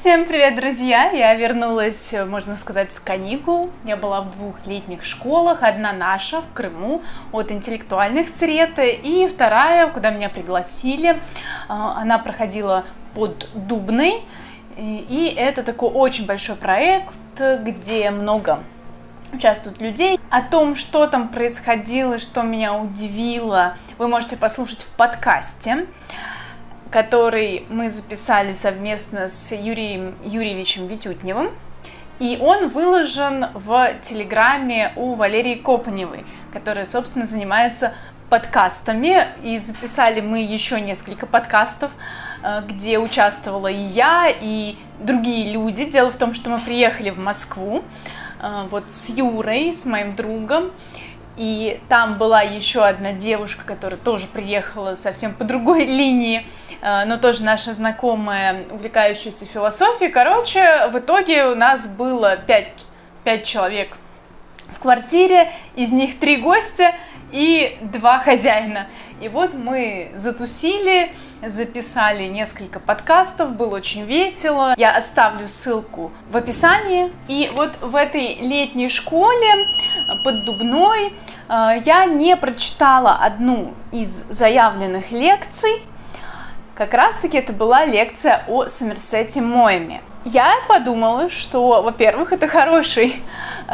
Всем привет, друзья! Я вернулась, можно сказать, с каникул. Я была в двух летних школах. Одна наша в Крыму от интеллектуальных сред, и вторая, куда меня пригласили, она проходила под Дубной. И это такой очень большой проект, где много участвуют людей. О том, что там происходило, что меня удивило, вы можете послушать в подкасте, который мы записали совместно с Юрием Юрьевичем Витютневым. И он выложен в Телеграме у Валерии Копаневой, которая, собственно, занимается подкастами. И записали мы еще несколько подкастов, где участвовала и я, и другие люди. Дело в том, что мы приехали в Москву вот с Юрой, с моим другом. И там была еще одна девушка, которая тоже приехала совсем по другой линии, но тоже наша знакомая, увлекающаяся философией. Короче, в итоге у нас было 5 человек в квартире, из них 3 гостя и 2 хозяина. И вот мы затусили, записали несколько подкастов, было очень весело. Я оставлю ссылку в описании. И вот в этой летней школе под Дубной я не прочитала одну из заявленных лекций. Как раз-таки это была лекция о Сомерсете Моэме. Я подумала, что, во-первых, это хороший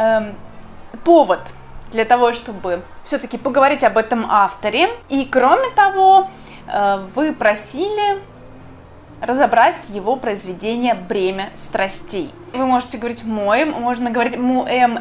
повод для того, чтобы все-таки поговорить об этом авторе. И, кроме того, вы просили разобрать его произведение «Бремя страстей». Вы можете говорить «моэм», можно говорить «моэм»,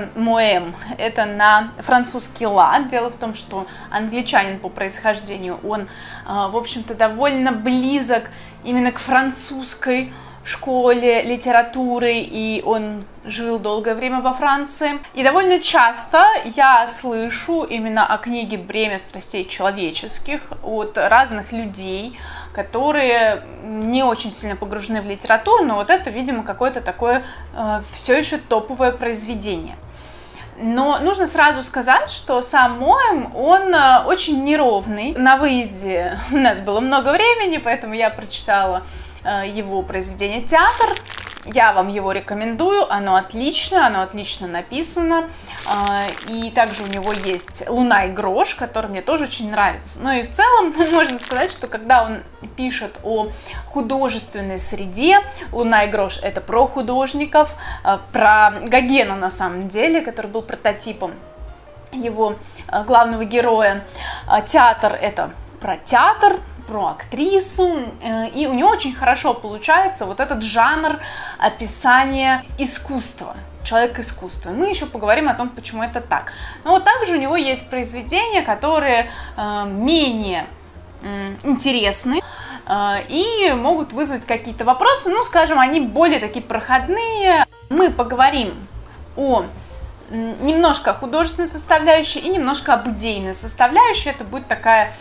это на французский лад. Дело в том, что англичанин по происхождению, он, в общем-то, довольно близок именно к французской школе литературы, и он жил долгое время во Франции. И довольно часто я слышу именно о книге «Бремя страстей человеческих» от разных людей, которые не очень сильно погружены в литературу, но вот это, видимо, какое-то такое все еще топовое произведение. Но нужно сразу сказать, что сам Моэм, он очень неровный. На выезде у нас было много времени, поэтому я прочитала его произведение «Театр». Я вам его рекомендую, оно отлично написано. И также у него есть «Луна и грош», который мне тоже очень нравится. Ну и в целом можно сказать, что когда он пишет о художественной среде, «Луна и грош» — это про художников, про Гогена на самом деле, который был прототипом его главного героя. «Театр» — это про театр, про актрису, и у него очень хорошо получается вот этот жанр описания искусства, человек искусства. Мы еще поговорим о том, почему это так. Но вот также у него есть произведения, которые менее интересны и могут вызвать какие-то вопросы, ну, скажем, они более такие проходные. Мы поговорим о немножко о художественной составляющей и немножко об идейной составляющей. Это будет такая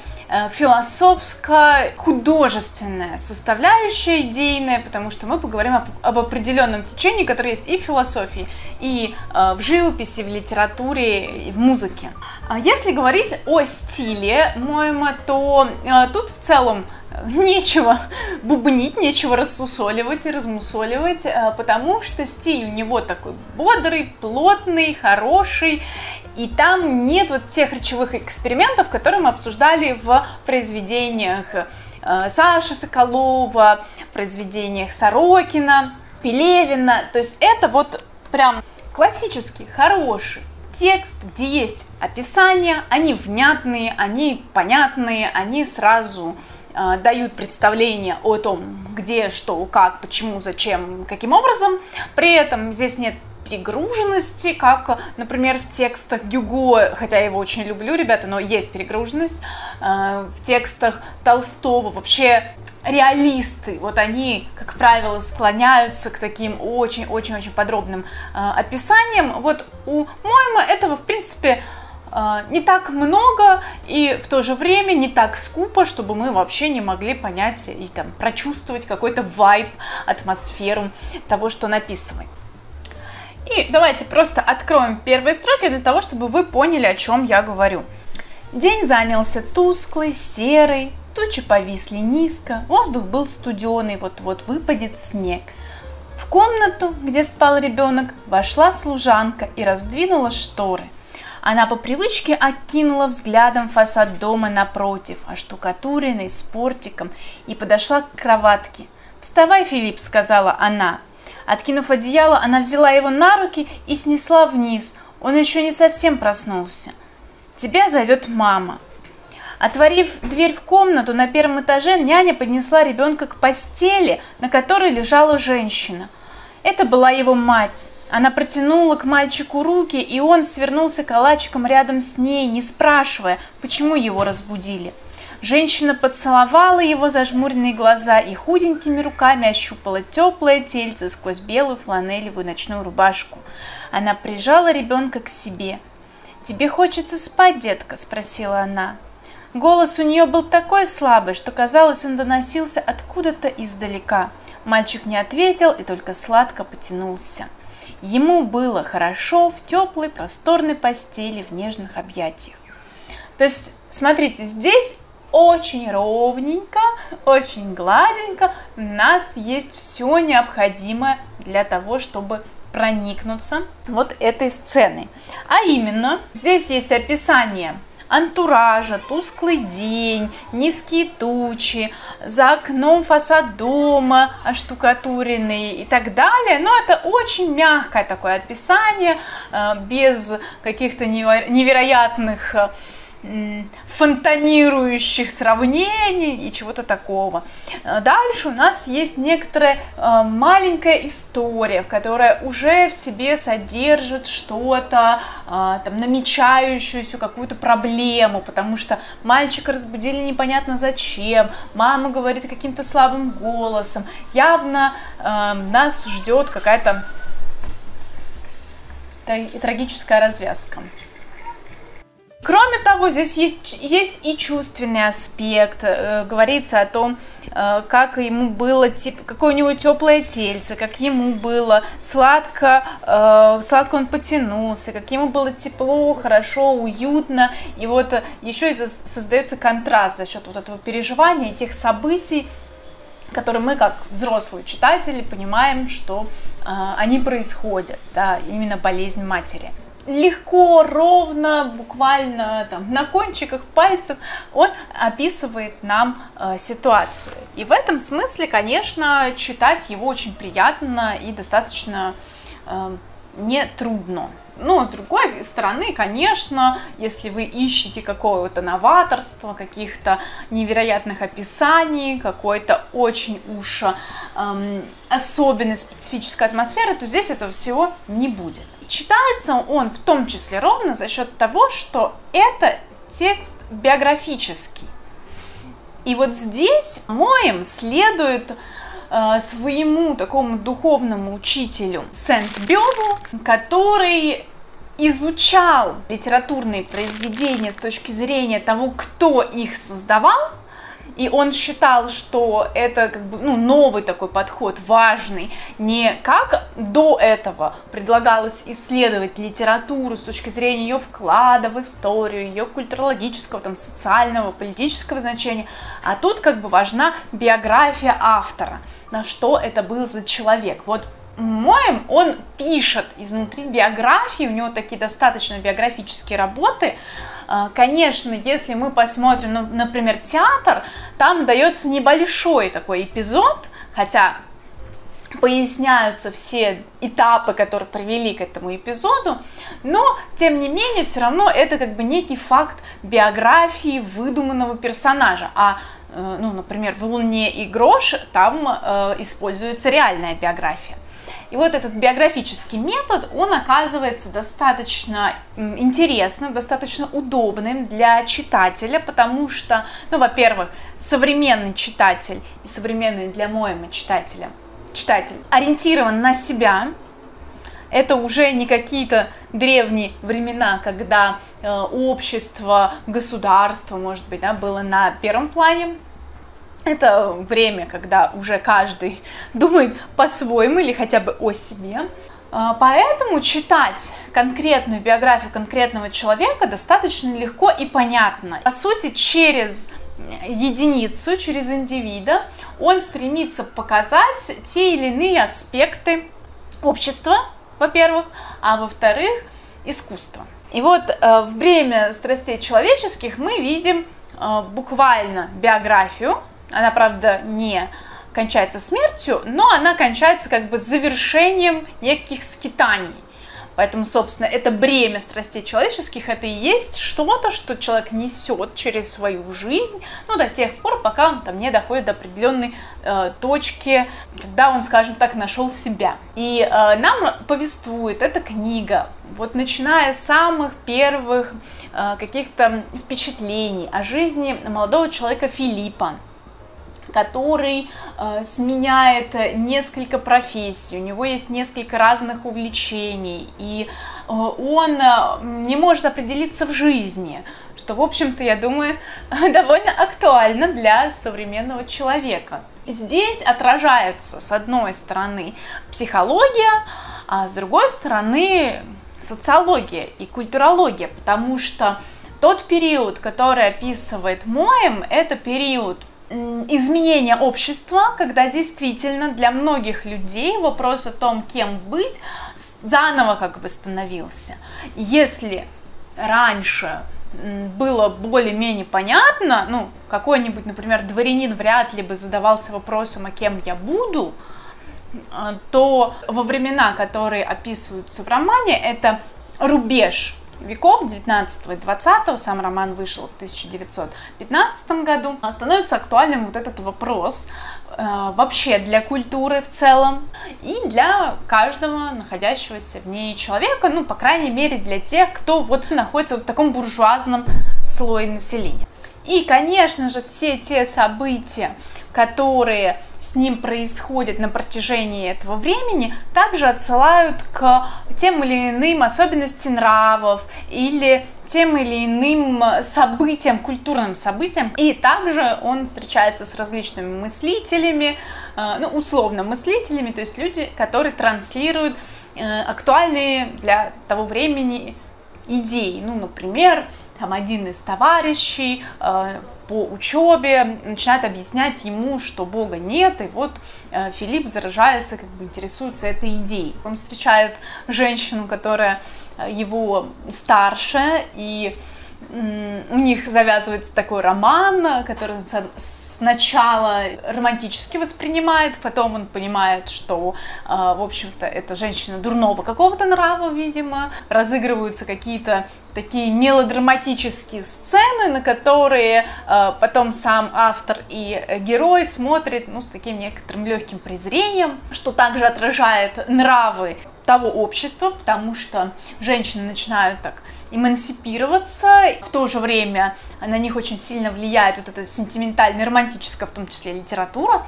философско-художественная составляющая, идейная, потому что мы поговорим об определенном течении, которое есть и в философии, и в живописи, в литературе, и в музыке. Если говорить о стиле Моэма, то тут в целом нечего бубнить, нечего рассусоливать и размусоливать, потому что стиль у него такой бодрый, плотный, хороший, и там нет вот тех речевых экспериментов, которые мы обсуждали в произведениях Саши Соколова, в произведениях Сорокина, Пелевина. То есть это вот прям классический, хороший текст, где есть описания, они внятные, они понятные, они сразу дают представление о том, где, что, как, почему, зачем, каким образом. При этом здесь нет перегруженности, как, например, в текстах Гюго, хотя я его очень люблю, ребята, но есть перегруженность. В текстах Толстого вообще реалисты, вот они, как правило, склоняются к таким очень-очень-очень подробным описаниям. Вот у Моэма этого, в принципе, не так много, и в то же время не так скупо, чтобы мы вообще не могли понять и там прочувствовать какой-то вайб, атмосферу того, что написано. И давайте просто откроем первые строки для того, чтобы вы поняли, о чем я говорю. День занялся тусклый, серый, тучи повисли низко, воздух был студеный, вот-вот выпадет снег. В комнату, где спал ребенок, вошла служанка и раздвинула шторы. Она по привычке окинула взглядом фасад дома напротив, оштукатуренный, с портиком, и подошла к кроватке. «Вставай, Филипп», — сказала она. Откинув одеяло, она взяла его на руки и снесла вниз. Он еще не совсем проснулся. «Тебя зовет мама». Отворив дверь в комнату на первом этаже, няня поднесла ребенка к постели, на которой лежала женщина. Это была его мать. Она протянула к мальчику руки, и он свернулся калачиком рядом с ней, не спрашивая, почему его разбудили. Женщина поцеловала его зажмуренные глаза и худенькими руками ощупала теплое тельце сквозь белую фланелевую ночную рубашку. Она прижала ребенка к себе. «Тебе хочется спать, детка?» – спросила она. Голос у нее был такой слабый, что казалось, он доносился откуда-то издалека. Мальчик не ответил и только сладко потянулся. Ему было хорошо в теплой просторной постели в нежных объятиях. То есть, смотрите, здесь очень ровненько, очень гладенько у нас есть все необходимое для того, чтобы проникнуться вот этой сценой. А именно, здесь есть описание антуража, тусклый день, низкие тучи, за окном фасад дома оштукатуренный и так далее. Но это очень мягкое такое описание, без каких-то невероятных фонтанирующих сравнений и чего-то такого. Дальше у нас есть некоторая маленькая история, которая уже в себе содержит что-то, там, намечающуюся какую-то проблему, потому что мальчика разбудили непонятно зачем, мама говорит каким-то слабым голосом, явно нас ждет какая-то трагическая развязка. Кроме того, здесь есть и чувственный аспект. Говорится о том, как ему было, какое у него теплое тельце, как ему было сладко он потянулся, как ему было тепло, хорошо, уютно. И вот еще и создается контраст за счет вот этого переживания, тех событий, которые мы, как взрослые читатели, понимаем, что они происходят, да, именно болезнь матери. Легко, ровно, буквально там, на кончиках пальцев он описывает нам ситуацию. И в этом смысле, конечно, читать его очень приятно и достаточно нетрудно. Но, с другой стороны, конечно, если вы ищете какого-то новаторства, каких-то невероятных описаний, какой-то очень уж особенной специфической атмосферы, то здесь этого всего не будет. Читается он в том числе ровно за счет того, что это текст биографический. И вот здесь Моэм следует своему такому духовному учителю Сент-Бёву, который изучал литературные произведения с точки зрения того, кто их создавал. И он считал, что это как бы, новый такой подход, важный, не как до этого предлагалось исследовать литературу с точки зрения ее вклада в историю, ее культурологического, там, социального, политического значения, а тут как бы важна биография автора, на что это был за человек. Вот Моэм, он пишет изнутри биографии, у него такие достаточно биографические работы. Конечно, если мы посмотрим, например, театр, там дается небольшой такой эпизод, хотя поясняются все этапы, которые привели к этому эпизоду, но, тем не менее, все равно это как бы некий факт биографии выдуманного персонажа. Например, в «Луне и грош» там используется реальная биография. И вот этот биографический метод, он оказывается достаточно интересным, достаточно удобным для читателя, потому что, во-первых, современный читатель и современный для Моэма читатель ориентирован на себя. Это уже не какие-то древние времена, когда общество, государство, может быть, было на первом плане. Это время, когда уже каждый думает по-своему или хотя бы о себе. Поэтому читать конкретную биографию конкретного человека достаточно легко и понятно. По сути, через единицу, через индивида, он стремится показать те или иные аспекты общества, во-первых, а во-вторых, искусства. И вот в «Бремя страстей человеческих» мы видим буквально биографию. Она, правда, не кончается смертью, но она кончается как бы завершением неких скитаний. Поэтому, собственно, это бремя страстей человеческих, это и есть что-то, что человек несет через свою жизнь, ну, до тех пор, пока он там не доходит до определенной точки, когда он, скажем так, нашел себя. И нам повествует эта книга, вот начиная с самых первых каких-то впечатлений о жизни молодого человека Филиппа, который сменяет несколько профессий, у него есть несколько разных увлечений, и он не может определиться в жизни, что, в общем-то, я думаю, довольно актуально для современного человека. Здесь отражается, с одной стороны, психология, а с другой стороны, социология и культурология, потому что тот период, который описывает Моэм, это период изменения общества, когда действительно для многих людей вопрос о том, кем быть, заново как бы становился. Если раньше было более-менее понятно, ну, какой-нибудь, например, дворянин вряд ли бы задавался вопросом, а кем я буду, то во времена, которые описываются в романе, это рубеж веков 19 и 20, сам роман вышел в 1915 году, становится актуальным вот этот вопрос вообще для культуры в целом и для каждого находящегося в ней человека, ну, по крайней мере, для тех, кто вот находится в таком буржуазном слое населения. И, конечно же, все те события, которые с ним происходят на протяжении этого времени, также отсылают к тем или иным особенностям нравов или тем или иным событиям, культурным событиям. И также он встречается с различными мыслителями, ну, условно мыслителями, то есть люди, которые транслируют актуальные для того времени идеи. Ну, например, там один из товарищей по учебе начинает объяснять ему, что Бога нет, и вот Филипп заражается, как бы интересуется этой идеей. Он встречает женщину, которая его старше, и у них завязывается такой роман, который он сначала романтически воспринимает, потом он понимает, что, в общем-то, это женщина дурного какого-то нрава, видимо. Разыгрываются какие-то такие мелодраматические сцены, на которые потом сам автор и герой смотрят, ну, с таким некоторым легким презрением, что также отражает нравы того общества, потому что женщины начинают так эмансипироваться, в то же время на них очень сильно влияет вот эта сентиментальная, романтическая, в том числе, литература,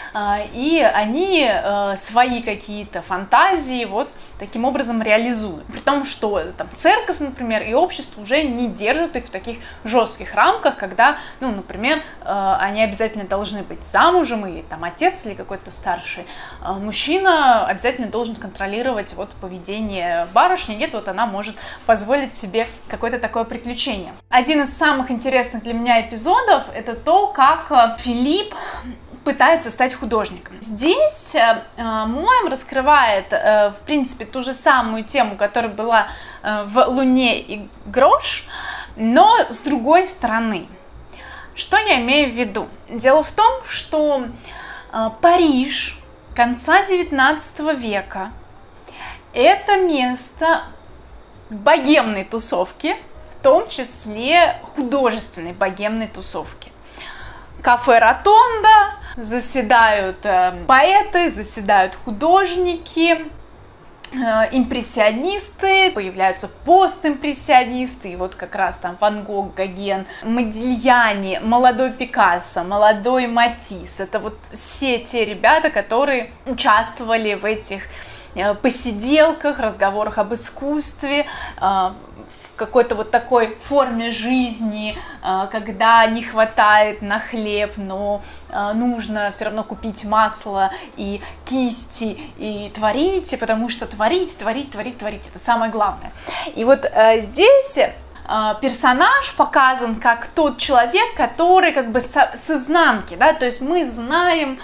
и они свои какие-то фантазии вот таким образом реализуют. При том, что там церковь, например, и общество уже не держат их в таких жестких рамках, когда, ну, например, они обязательно должны быть замужем, или там отец, или какой-то старший мужчина обязательно должен контролировать вот поведение барышни. Нет, вот она может позволить себе какое-то такое приключение. Один из самых интересных для меня эпизодов — это то, как Филипп пытается стать художником. Здесь Моэм раскрывает, в принципе, ту же самую тему, которая была в «Луне и грош», но с другой стороны. Что я имею в виду? Дело в том, что Париж конца XIX века — это место богемной тусовки, в том числе художественной богемной тусовки. Кафе «Ротонда», заседают поэты, заседают художники, импрессионисты, появляются постимпрессионисты, и вот как раз там Ван Гог, Гоген, Модильяни, молодой Пикассо, молодой Матисс. Это вот все те ребята, которые участвовали в этих посиделках, разговорах об искусстве, в какой-то вот такой форме жизни, когда не хватает на хлеб, но нужно все равно купить масло и кисти и творить, потому что творить, это самое главное. И вот здесь персонаж показан как тот человек, который как бы с изнанки, да, то есть мы знаем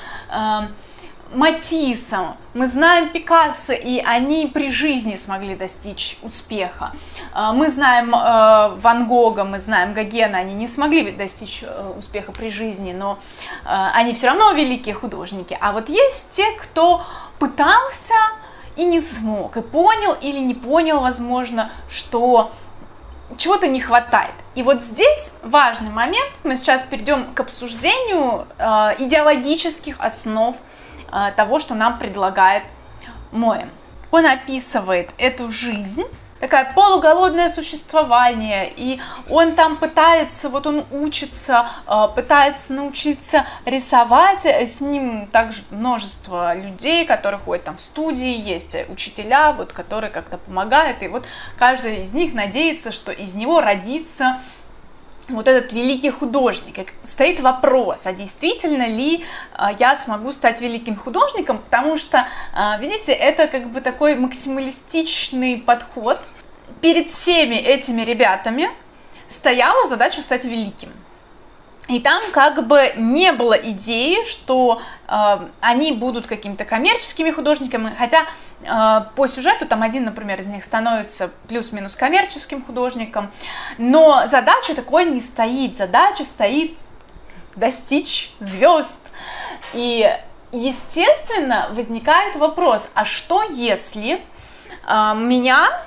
Матисса, мы знаем Пикассо, и они при жизни смогли достичь успеха. Мы знаем Ван Гога, мы знаем Гогена, они не смогли достичь успеха при жизни, но они все равно великие художники. А вот есть те, кто пытался и не смог, и понял или не понял, возможно, что чего-то не хватает. И вот здесь важный момент, мы сейчас перейдем к обсуждению идеологических основ того, что нам предлагает Моэм. Он описывает эту жизнь, такое полуголодное существование, и он там пытается, вот он учится, пытается научиться рисовать, с ним также множество людей, которые ходят там в студии, есть учителя, вот, которые как-то помогают, и вот каждый из них надеется, что из него родится вот этот великий художник. И стоит вопрос, а действительно ли я смогу стать великим художником, потому что, видите, это как бы такой максималистичный подход. Перед всеми этими ребятами стояла задача стать великим. И там как бы не было идеи, что они будут какими-то коммерческими художниками, хотя по сюжету там один, например, из них становится плюс-минус коммерческим художником, но задача такой не стоит, задача стоит достичь звезд. И, естественно, возникает вопрос, а что если у меня,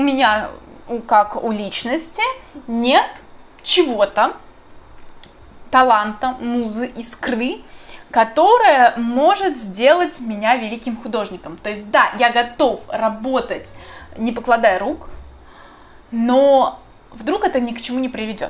как у личности, нет чего-то, таланта, музы, искры, которая может сделать меня великим художником. То есть, да, я готов работать, не покладая рук, но вдруг это ни к чему не приведет.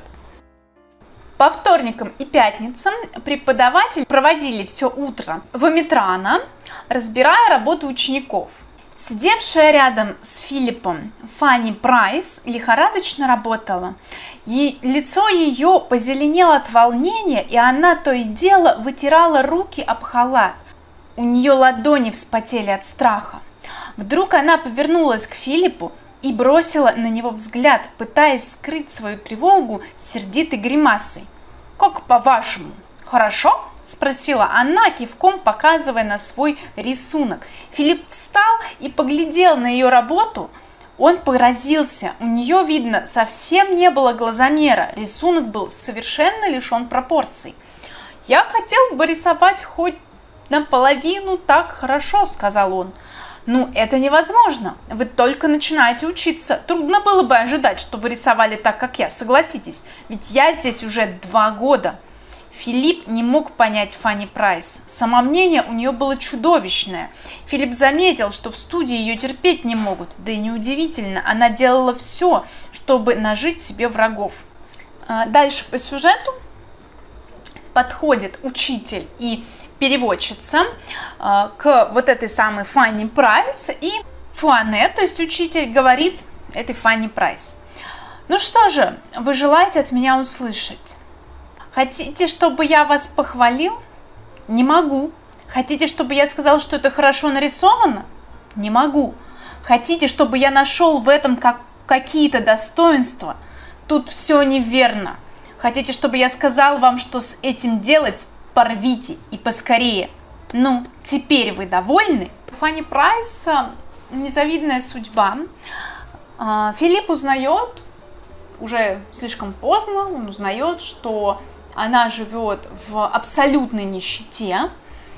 По вторникам и пятницам преподаватели проводили все утро в Метрано, разбирая работу учеников. Сидевшая рядом с Филиппом Фанни Прайс лихорадочно работала. Лицо ее позеленело от волнения, и она то и дело вытирала руки об халат. У нее ладони вспотели от страха. Вдруг она повернулась к Филиппу и бросила на него взгляд, пытаясь скрыть свою тревогу сердитой гримасой. «Как по-вашему, хорошо?» – спросила она, кивком показывая на свой рисунок. Филипп встал и поглядел на ее работу. Он поразился, у нее, видно, совсем не было глазомера, рисунок был совершенно лишен пропорций. «Я хотел бы рисовать хоть наполовину так хорошо», – сказал он. «Ну, это невозможно, вы только начинаете учиться, трудно было бы ожидать, что вы рисовали так, как я, согласитесь, ведь я здесь уже 2 года». Филипп не мог понять Фанни Прайс. Самомнение у нее было чудовищное. Филипп заметил, что в студии ее терпеть не могут. Да и неудивительно, она делала все, чтобы нажить себе врагов. Дальше по сюжету подходит учитель и переводчица к вот этой самой Фанни Прайс. И Фуане, то есть учитель, говорит этой Фанни Прайс: «Ну что же, вы желаете от меня услышать? Хотите, чтобы я вас похвалил? Не могу. Хотите, чтобы я сказал, что это хорошо нарисовано? Не могу. Хотите, чтобы я нашел в этом какие-то достоинства? Тут все неверно. Хотите, чтобы я сказал вам, что с этим делать? Порвите и поскорее. Ну, теперь вы довольны?» У Фанни Прайс незавидная судьба. Филипп узнает, уже слишком поздно, он узнает, что она живет в абсолютной нищете,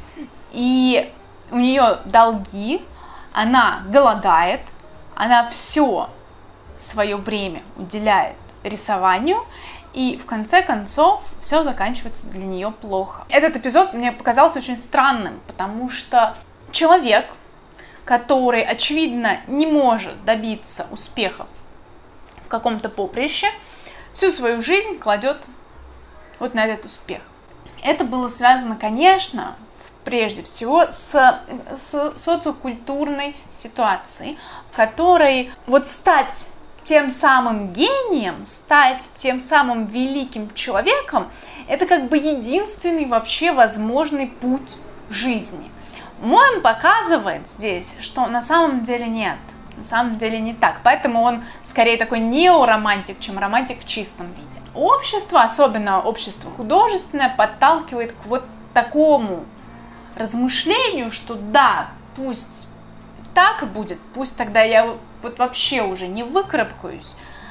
и у нее долги, она голодает, она все свое время уделяет рисованию, и в конце концов все заканчивается для нее плохо. Этот эпизод мне показался очень странным, потому что человек, который, очевидно, не может добиться успеха в каком-то поприще, всю свою жизнь кладет вот на этот успех. Это было связано, конечно, прежде всего с социокультурной ситуацией, в которой вот стать тем самым гением, стать тем самым великим человеком, это как бы единственный вообще возможный путь жизни. Моэм показывает здесь, что на самом деле нет. На самом деле не так. Поэтому он скорее такой неоромантик, чем романтик в чистом виде. Общество, особенно общество художественное, подталкивает к вот такому размышлению, что да, пусть так будет, пусть тогда я вот вообще уже не выкарабкаюсь,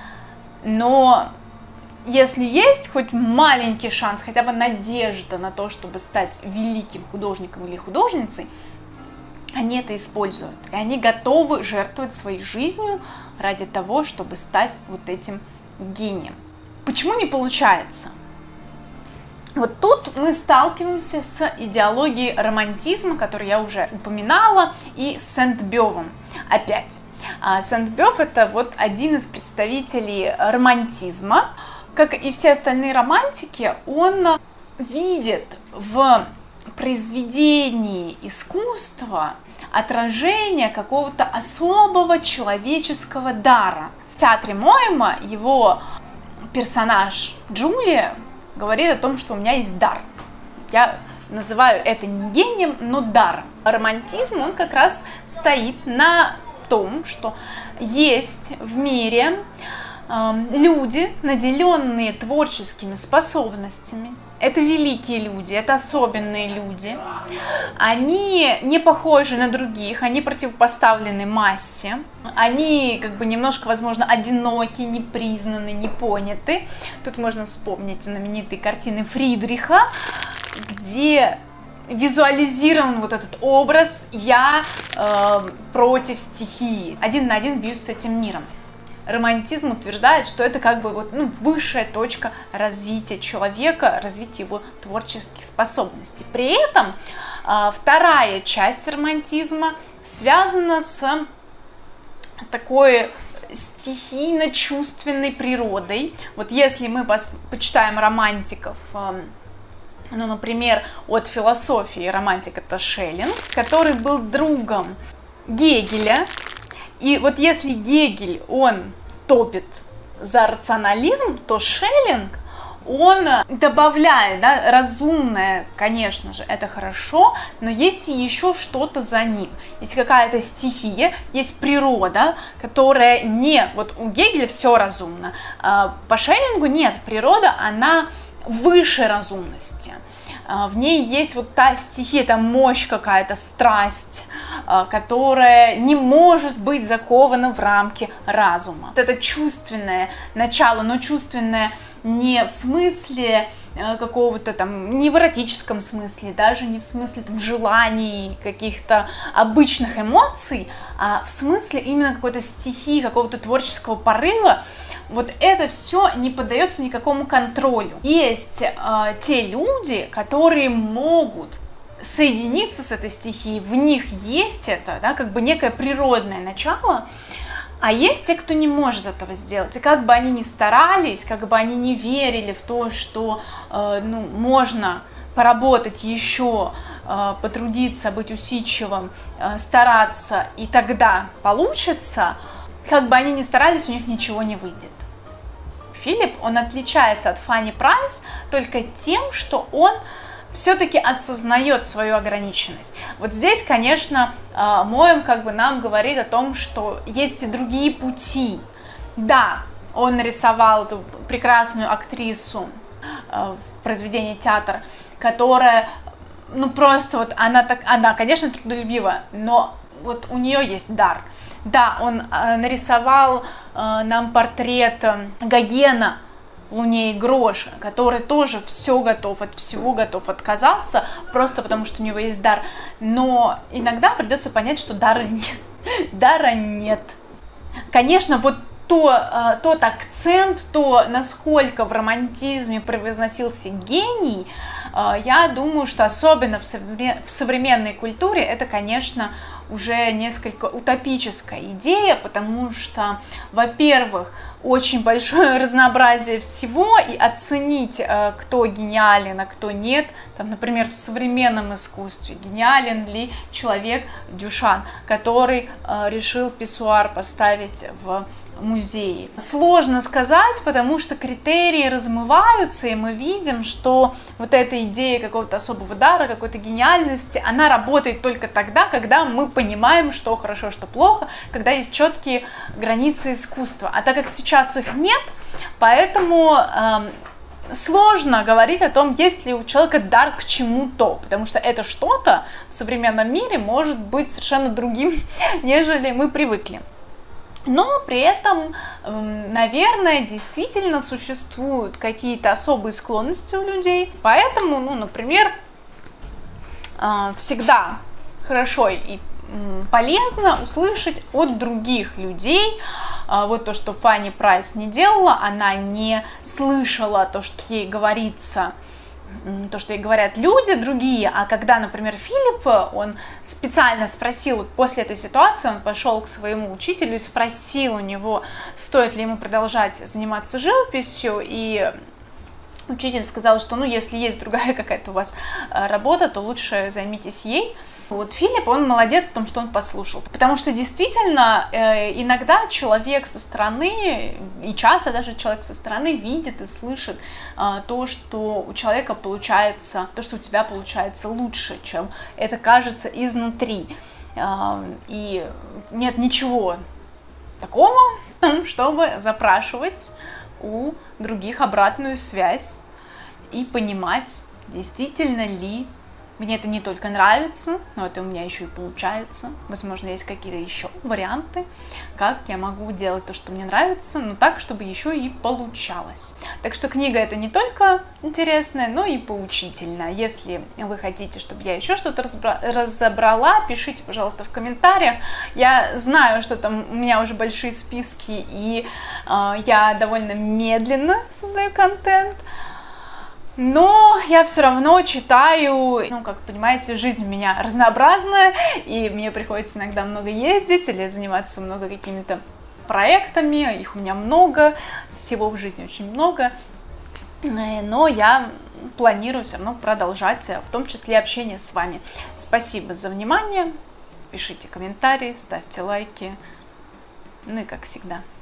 но если есть хоть маленький шанс, хотя бы надежда на то, чтобы стать великим художником или художницей, они это используют, и они готовы жертвовать своей жизнью ради того, чтобы стать вот этим гением. Почему не получается? Вот тут мы сталкиваемся с идеологией романтизма, которую я уже упоминала, и Сент-Бевом опять. Сент-Бев — это вот один из представителей романтизма. Как и все остальные романтики, он видит в произведении искусства отражение какого-то особого человеческого дара. В театре Моэма его персонаж Джулия говорит о том, что у меня есть дар. Я называю это не гением, но даром. Романтизм, он как раз стоит на том, что есть в мире люди, наделенные творческими способностями. Это великие люди, это особенные люди. Они не похожи на других, они противопоставлены массе. Они как бы немножко, возможно, одиноки, непризнаны, не поняты. Тут можно вспомнить знаменитые картины Фридриха, где визуализирован вот этот образ «я против стихии». Один на один бьюсь с этим миром. Романтизм утверждает, что это как бы вот, высшая точка развития человека, развития его творческих способностей. При этом вторая часть романтизма связана с такой стихийно-чувственной природой. Вот если мы почитаем романтиков, например, от философии романтик — это Шеллинг, который был другом Гегеля. И вот если Гегель, он топит за рационализм, то Шеллинг, он добавляет, да, разумное, конечно же, это хорошо, но есть и еще что-то за ним. Есть какая-то стихия, есть природа, которая не... Вот у Гегеля все разумно, по Шеллингу нет, природа, она выше разумности. В ней есть вот та стихия, та мощь какая-то, страсть, которая не может быть закована в рамки разума. Вот это чувственное начало, но чувственное не в смысле какого-то там, не в эротическом смысле, даже не в смысле там желаний, каких-то обычных эмоций, а в смысле именно какой-то стихии, какого-то творческого порыва. Вот это все не поддается никакому контролю. Есть те люди, которые могут соединиться с этой стихией, в них есть это, да, как бы некое природное начало, а есть те, кто не может этого сделать. И как бы они ни старались, как бы они не верили в то, что можно поработать еще, потрудиться, быть усидчивым, стараться, и тогда получится, как бы они ни старались, у них ничего не выйдет. Филипп, он отличается от Фанни Прайс только тем, что он все-таки осознает свою ограниченность. Вот здесь, конечно, Моэм как бы нам говорит о том, что есть и другие пути. Да, он нарисовал эту прекрасную актрису в произведении «Театр», которая, просто вот она, конечно, трудолюбива, но вот у нее есть дар. Да, он нарисовал нам портрет Гогена в «Луне и грош», который тоже от всего готов отказаться, просто потому что у него есть дар. Но иногда придется понять, что дара нет. Конечно, вот тот акцент, то, насколько в романтизме превозносился гений, я думаю, что особенно в современной культуре это, конечно, уже несколько утопическая идея, потому что, во-первых, очень большое разнообразие всего, и оценить, кто гениален, а кто нет. Там, например, в современном искусстве гениален ли человек Дюшан, который решил писсуар поставить в музее. Сложно сказать, потому что критерии размываются, и мы видим, что вот эта идея какого-то особого дара, какой-то гениальности, она работает только тогда, когда мы понимаем, что хорошо, что плохо, когда есть четкие границы искусства. А так как сейчас их нет, поэтому сложно говорить о том, есть ли у человека дар к чему-то, потому что это что-то в современном мире может быть совершенно другим, нежели мы привыкли. Но при этом, наверное, действительно существуют какие-то особые склонности у людей. Поэтому, ну, например, всегда хорошо и полезно услышать от других людей. Вот то, что Фанни Прайс не делала, она не слышала то, что ей говорится, то, что ей говорят люди другие, а когда, например, Филипп, он специально спросил, вот после этой ситуации он пошел к своему учителю и спросил у него, стоит ли ему продолжать заниматься живописью, и учитель сказал, что, ну, если есть другая какая-то у вас работа, то лучше займитесь ей. Вот Филипп, он молодец в том, что он послушал, потому что действительно иногда человек со стороны, и часто даже человек со стороны видит и слышит то, что у человека получается, то, что у тебя получается лучше, чем это кажется изнутри. И нет ничего такого, чтобы запрашивать у других обратную связь и понимать, действительно ли мне это не только нравится, но это у меня еще и получается. Возможно, есть какие-то еще варианты, как я могу делать то, что мне нравится, но так, чтобы еще и получалось. Так что книга это не только интересная, но и поучительная. Если вы хотите, чтобы я еще что-то разобрала, пишите, пожалуйста, в комментариях. Я знаю, что там у меня уже большие списки, и я довольно медленно создаю контент. Но я все равно читаю, ну, как понимаете, жизнь у меня разнообразная, и мне приходится иногда много ездить или заниматься много какими-то проектами, их у меня много, всего в жизни очень много, но я планирую все равно продолжать, в том числе общение с вами. Спасибо за внимание, пишите комментарии, ставьте лайки, ну и как всегда.